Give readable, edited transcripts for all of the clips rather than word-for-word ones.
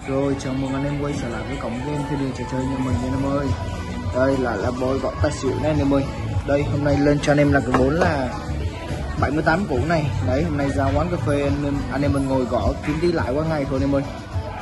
Rồi chào mừng anh em quay trở lại với cổng game theo đường trò chơi nhà mình nha anh em ơi. Đây là bôi gõ tài xỉu này anh em ơi. Đây hôm nay lên cho anh em là cái vốn là 78 củ này. Đấy hôm nay ra quán cà phê anh em mình ngồi gõ kiếm tí lại qua ngày thôi anh em ơi.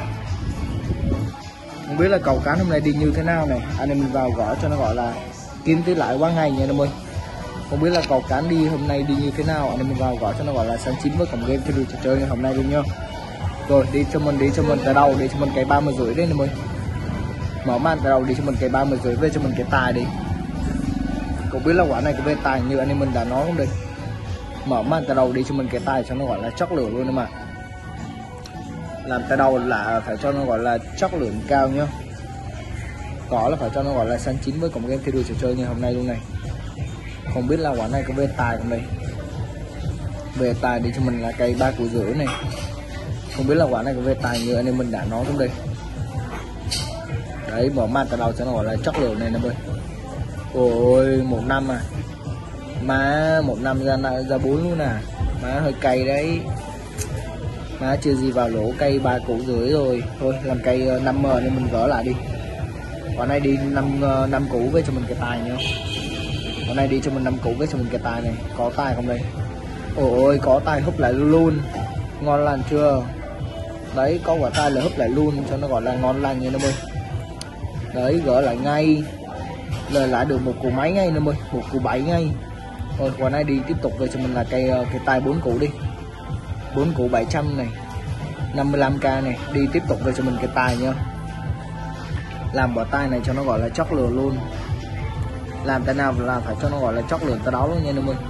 Không biết là cầu cán hôm nay đi như thế nào này. Anh em mình vào gõ cho nó gọi là kiếm tí lại qua ngày nha anh em ơi. Không biết là cầu cán đi hôm nay đi như thế nào, anh em mình vào gõ cho nó gọi là săn chín với cổng game theo đường trò chơi ngày hôm nay luôn nhá. Rồi đi cho mình từ đầu, đi cho mình cái 30,5 đấy anh em ơi. Mở màn từ đầu đi cho mình cái 30,5 về cho mình cái tài đi. Cũng biết là quả này có về tài như anh em mình đã nói không đây. Mở màn từ đầu đi cho mình cái tài cho nó gọi là chóc lửa luôn em ạ. Làm từ đầu là phải cho nó gọi là chóc lửa cao nhá. Có là phải cho nó gọi là săn chín với cổng game theo đuổi trò chơi ngày hôm nay luôn này. Không biết là quả này có về tài không đây. Về tài đi cho mình là cây 3,5 này. Không biết là quả này có về tài như anh em mình đã nói không đây. Đấy mở màn từ đầu cho nó gọi là chóc lửa này nè ơi. Ôi 1 năm à. Má 1 năm ra 4 luôn à. Má hơi cay đấy. Má chưa gì vào lỗ cây 3,5 rồi. Thôi làm cây 5M nên mình gỡ lại đi. Quả này đi 5 củ với cho mình cái tài nhá. Quả này đi cho mình 5 củ với cho mình cái tài này. Có tài không đây. Ôi có tài húp lại luôn. Ngon lành chưa. Đấy có quả tài là húp lại luôn cho nó gọi là ngon lành nha nó ơi. Đấy gỡ lại ngay. Lời lại được 1 củ mấy ngay nữa ơi, 1 củ 7 ngay. Rồi quả này đi tiếp tục về cho mình là cái tài 4 củ đi. 4 củ 700 này. 55k này, đi tiếp tục về cho mình cái tài nha. Làm quả tài này cho nó gọi là chóc lửa luôn. Làm thế nào là phải cho nó gọi là chóc lửa tới đó luôn nha anh em ơi.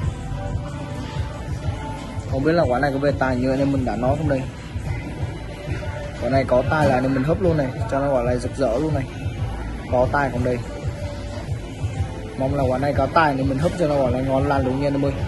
Không biết là quả này có về tài như anh em mình đã nói không đây. Quả này có tài là nên mình hấp luôn này, cho nó gọi là rực rỡ luôn này. Có tài không đây. Mong là quả này có tài thì mình hấp cho nó gọi là ngon lành luôn nha anh em ơi.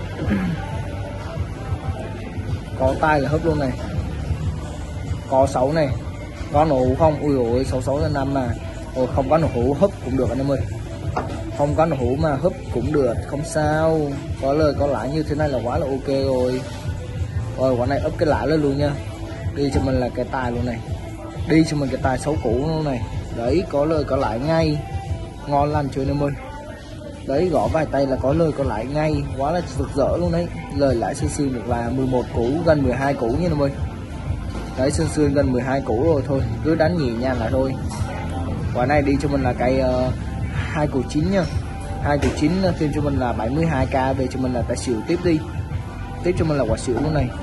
Có tài là hấp luôn này. Có 6 này. Có nổ hũ không? Ui ôi 66 ra 5 mà. Ôi không có nổ hũ hấp cũng được anh em ơi. Không có nổ hũ mà hấp cũng được, không sao. Có lời có lãi như thế này là quá là ok rồi. Rồi quả này ấp cái lãi lên luôn nha. Đi cho mình là cái tài luôn này. Đi cho mình cái tài 6 củ luôn này. Đấy có lời có lãi ngay. Ngon lành chưa anh em ơi. Đấy gõ vài tay là có lời có lãi ngay. Quá là rực rỡ luôn đấy. Lời lãi xương được là 11 củ, gần 12 củ nha anh em ơi. Đấy xương gần 12 củ rồi thôi. Cứ đánh nhẹ nhàng lại thôi. Quả này đi cho mình là cái 2 củ 9 nha. 2 củ 9 thêm cho mình là 72k. Về cho mình là tài xỉu tiếp đi. Tiếp cho mình là quả xỉu luôn này.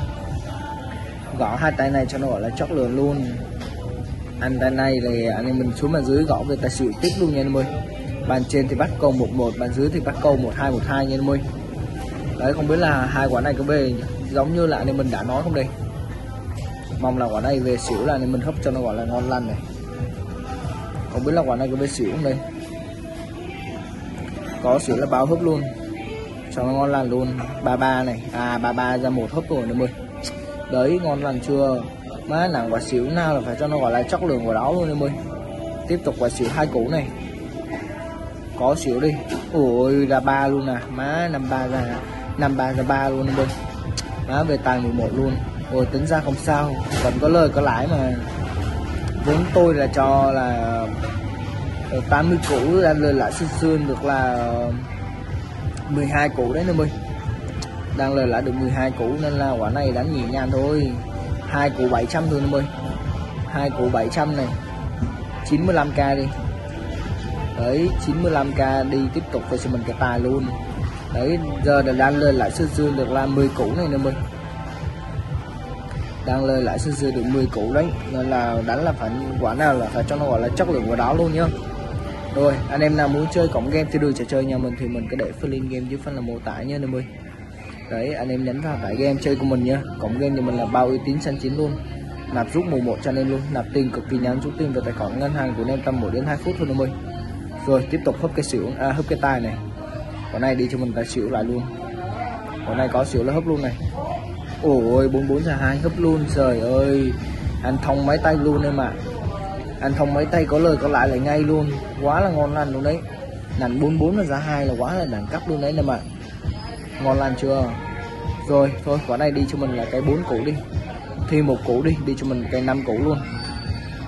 Gõ hai tay này cho nó gọi là chóc lửa luôn. Anh tay này thì anh em mình xuống bàn dưới gõ về tài xỉu tiếp luôn nha anh em ơi. Bàn trên thì bắt câu 11, bàn dưới thì bắt câu 1212 nha anh em ơi. Đấy không biết là hai quả này có về giống như là anh em mình đã nói không đây. Mong là quả này về xỉu là anh em mình hấp cho nó gọi là ngon lành này. Không biết là quả này có về xỉu không đây. Có xỉu là bao hấp luôn cho nó ngon lành luôn. 33 này. À 33 ra 1 hấp rồi anh em ơi. Đấy ngon lành chưa. Má nặng quả xỉu nào là phải cho nó gọi là chóc lường vào đó luôn em ơi. Tiếp tục quả xỉu 2 củ này. Có xỉu đi. Ôi ra 3 luôn à. Má 53 ra 3 luôn em ơi. Má về tài 11 luôn. Ôi tính ra không sao. Vẫn có lời có lãi mà. Vốn tôi là cho là 80 củ ra lời lãi xương được là 12 củ đấy em ơi. Đang lời lại được 12 củ nên là quả này đánh nhẹ nhàng thôi. 2 củ 700 thôi em ơi. 2 củ 700 này. 95k đi. Đấy 95k đi tiếp tục với cho mình cái tài luôn. Đấy giờ đang lời lại xương được là 10 củ này em ơi. Đang lời lại xương được 10 củ đấy. Nên là đánh là phải quả nào là phải cho nó gọi là chóc lửa vào đó luôn nhá. Rồi anh em nào muốn chơi cổng game theo đuổi trò chơi nhà mình thì mình cứ để link game dưới phần là mô tả nha anh em ơi. Đấy anh em nhấn vào tải game chơi của mình nhá. Cổng game thì mình là bao uy tín săn chín luôn. Nạp rút mùa 1 cho anh em luôn. Nạp tiền cực kỳ nhanh, rút tiền vào tài khoản ngân hàng của anh em tầm 1 đến 2 phút thôi em ơi. Rồi tiếp tục hấp cái xỉu, hấp cái tài này. Còn này đi cho mình tài xỉu lại luôn. Còn này có xỉu là hấp luôn này. Ôi 44 ra 2 hấp luôn. Trời ơi anh thông mấy tay luôn em ạ. Anh thông mấy tay có lời có lại ngay luôn. Quá là ngon lành luôn đấy. Nành 44 là ra 2 là quá là đẳng cấp luôn đấy em ạ. Ngon lành chưa. Rồi thôi quả này đi cho mình là cái 4 củ đi. Thêm 1 củ đi cho mình cái 5 củ luôn.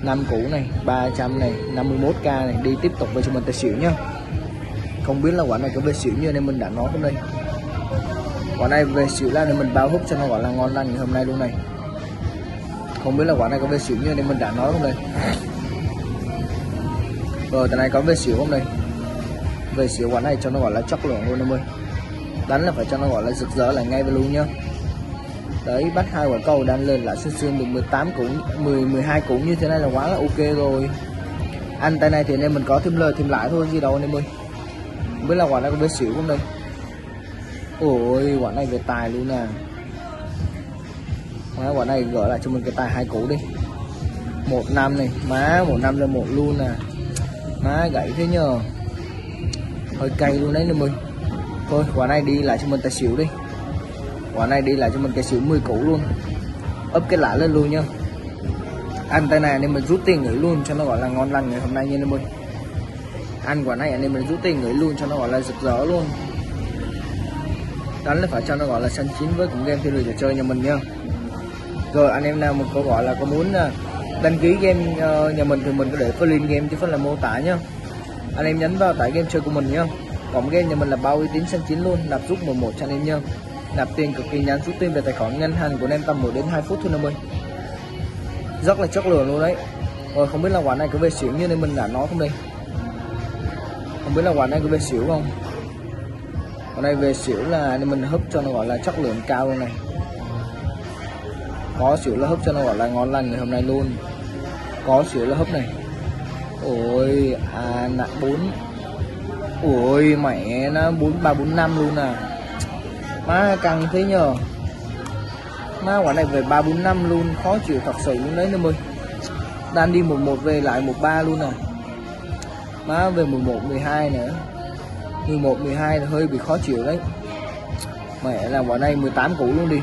5 củ này, 300 này, 51k này, đi tiếp tục về cho mình tài xỉu nhá. Không biết là quả này có về xỉu như nên mình đã nói hôm nay. Quả này về xỉu là nên mình bao hút cho nó gọi là ngon lành ngày hôm nay luôn này. Không biết là quả này có về xỉu như nên mình đã nói hôm nay. Rồi tại này có về xỉu hôm nay. Về xỉu quả này cho nó gọi là chất lượng luôn em ơi. Đánh là phải cho nó gọi là rực rỡ lại ngay về luôn nhá. Đấy, bắt 2 quả cầu đang lên lại xương được 18 củ, 12 củ như thế này là quá là ok rồi. Ăn tay này thì nên mình có thêm lời thêm lãi thôi gì đâu anh em ơi. Không biết là quả này có về xỉu không đây. Ôi quả này về tài luôn nè. Quả này gỡ lại cho mình cái tài 2 củ đi. 15 này, má 15 là 1 luôn nè. Má gãy thế nhờ. Hơi cay luôn đấy anh em ơi. Thôi quả này đi lại cho mình tài xỉu đi. Quả này đi lại cho mình cái xỉu 10 củ luôn. Ấp cái lãi lên luôn nhá. Ăn tay này nên mình rút tiền gửi luôn cho nó gọi là ngon lành ngày hôm nay nha anh em ơi. Ăn quả này nên mình rút tiền gửi luôn cho nó gọi là rực rỡ luôn. Đánh là phải cho nó gọi là xanh chín với cũng game theo lượt trò chơi nhà mình nha. Rồi anh em nào mà có gọi là có muốn đăng ký game nhà mình thì mình có để cái link game chứ không là mô tả nhá. Anh em nhấn vào tải game chơi của mình nhá. Còn game nhà mình là bao uy tín xanh chín luôn, nạp giúp 11 cho anh em nhá. Nạp tiền cực kỳ nhanh, rút tiền về tài khoản ngân hàng của anh em tầm 1 đến 2 phút thôi em ơi. Rất là chất lượng luôn đấy. Rồi không biết là quả này có về xỉu như nên mình đã nói không đây. Không biết là quả này có về xỉu không. Quả này về xỉu là nên mình hấp cho nó gọi là chất lượng cao luôn này. Có xỉu là hấp cho nó gọi là ngon lành ngày hôm nay luôn. Có xỉu là hấp này. Ôi nặng 4. Ôi mẹ nó 4345 luôn à. Má căng thế nhờ. Má quả này về 345 luôn, khó chịu thật sự luôn đấy em ơi. Đang đi 11 về lại 13 luôn à. Má về 11 12 nữa. 11 12 là hơi bị khó chịu đấy. Mẹ là quả này 18 củ luôn đi.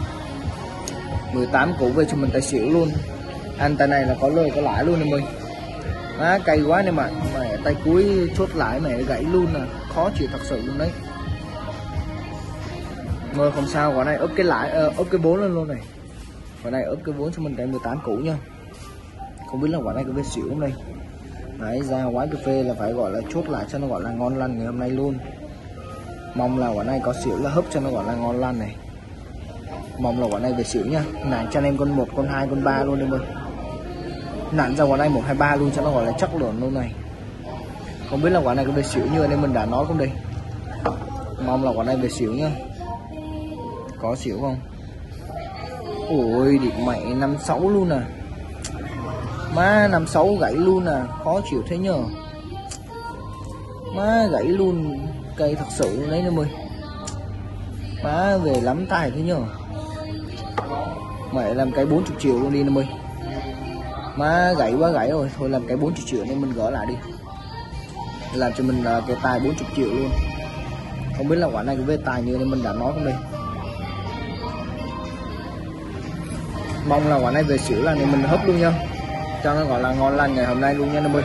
18 củ về cho mình tài xỉu luôn. Ăn tay này là có lời có lãi luôn em ơi. Má cay quá em ạ. Mẹ tay cuối chốt lãi mẹ gãy luôn à. Khó chịu thật sự luôn đấy. Rồi không sao, quả này ốp cái lãi ốp cái 4 lên luôn này. Quả này ốp cái 4 cho mình cái 18 củ nha. Không biết là quả này có về xỉu không đây. Đấy, ra quán cà phê là phải gọi là chốt lại cho nó gọi là ngon lành ngày hôm nay luôn. Mong là quả này có xỉu là hấp cho nó gọi là ngon lành này. Mong là quả này về xỉu nha. Nản cho anh em con 1, con 2, con 3 luôn em ơi. Nản ra quả này 1, 2, 3 luôn cho nó gọi là chất lượng luôn này. Không biết là quả này có về xỉu như anh em mình đã nói không đây. Mong là quả này về xỉu nha. Có xỉu không. Ôi điểm mẹ 56 luôn à. Má 56 gãy luôn à. Khó chịu thế nhờ. Má gãy luôn. Cây thật sự luôn đấy em ơi. Má về lắm tài thế nhờ. Mẹ làm cái 40 triệu luôn đi em ơi. Má gãy quá gãy rồi. Thôi làm cái 40 triệu nên mình gỡ lại đi. Làm cho mình cái tài 40 triệu luôn. Không biết là quả này cái về tài như nên mình đã nói không đây. Mong là quả này về xỉu là nên mình hấp luôn nha. Cho nó gọi là ngon lành ngày hôm nay luôn nha em ơi.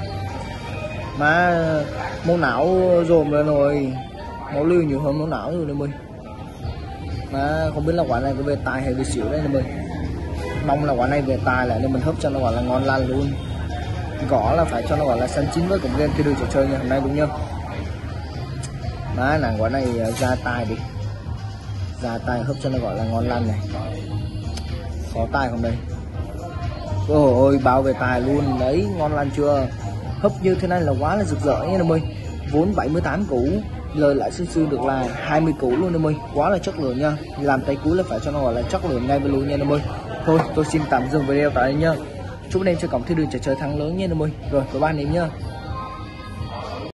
Má máu não dồn lên rồi. Máu lưu nhiều hơn máu não rồi em ơi. Má không biết là quả này có về tài hay về xỉu đấy em ơi. Mong là quả này về tài lại nên mình hấp cho nó gọi là ngon lành luôn. Gõ là phải cho nó gọi là xanh chín với cổng game khi đưa trò chơi ngày hôm nay luôn nha. Má nàng quả này ra tài đi. Ra tài hấp cho nó gọi là ngon lành này. Có tài không đây. Ôi bao về tài luôn đấy, ngon lành chưa. Hấp như thế này là quá là rực rỡ nha em ơi. Vốn 78 củ, lời lại xương được là 20 củ luôn em ơi. Quá là chất lượng nha. Làm tay cuối là phải cho nó gọi là chất lượng ngay về luôn nha em ơi. Thôi tôi xin tạm dừng video tại đây nha. Chúc anh em chơi cổng thi đường trò chơi thắng lớn nha em ơi. Rồi bye bye anh em nha.